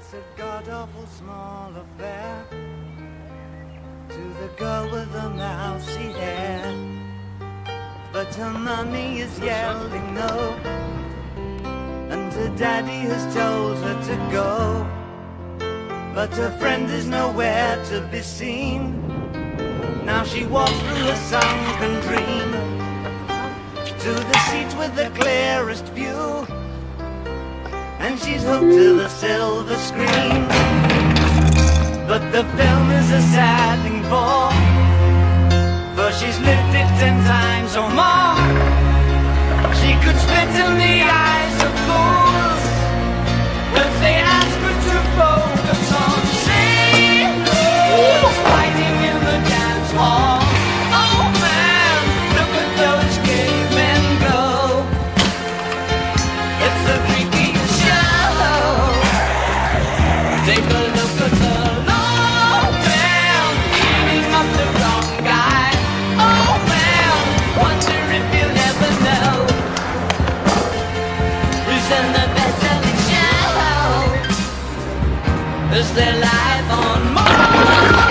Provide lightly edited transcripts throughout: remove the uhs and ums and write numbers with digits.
It's a god-awful small affair to the girl with the mousy hair, but her mummy is yelling no, and her daddy has told her to go, but her friend is nowhere to be seen. Now she walks through a sunken dream to the seat with the clearest view, and she's hooked to the silver screen. But the film is a sad thing for she's lived it 10 times or more. She could spit in the eyes of fools if they ask her to focus on sailors fighting in the dance hall. Oh man, look at those gay men go. It's a freaky show. Take a look at the long man beating up the wrong guy. Oh man, wonder if you'll ever know who's in the best-selling show. Is their life on Mars?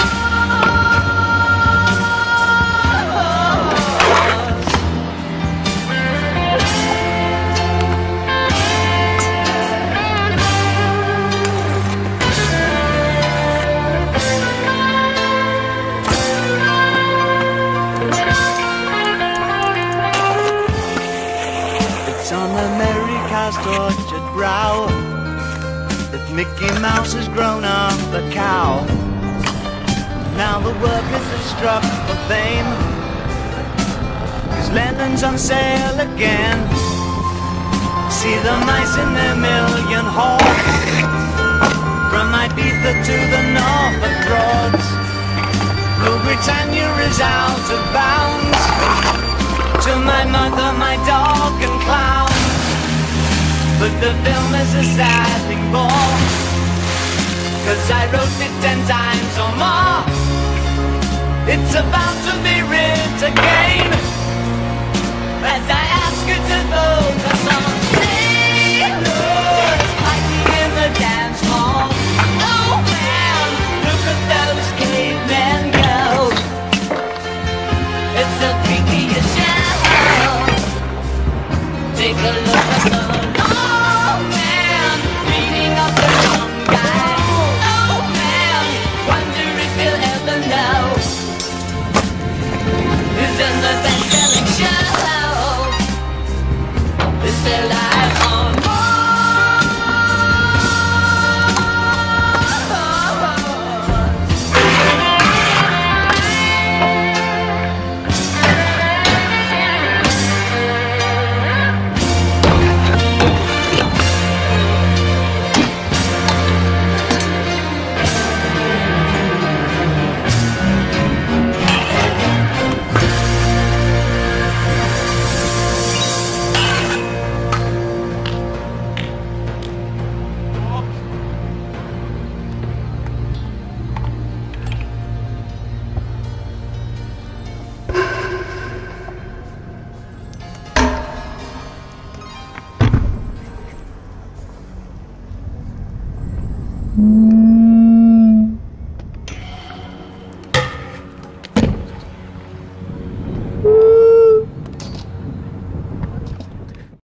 It's on America's tortured brow that Mickey Mouse has grown up a cow. Now the workers have struck for fame, 'cause Lennon's on sale again. See the mice in their million hordes, from Ibiza to the Norfolk Broads. Rule Britannia is out of bounds, to my mother, my dog and clown. But the film is a sad thing for, 'cause I wrote it 10 times or more. It's about to be writ again.